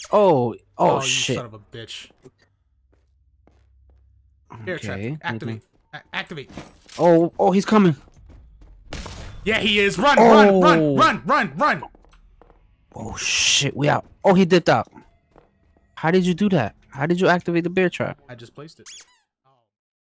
Oh, you shit. son of a bitch. Bear trap. Activate. Activate. Oh, he's coming. Yeah, he is. Run. Oh, shit. We out. Oh, he dipped out. How did you do that? How did you activate the bear trap? I just placed it.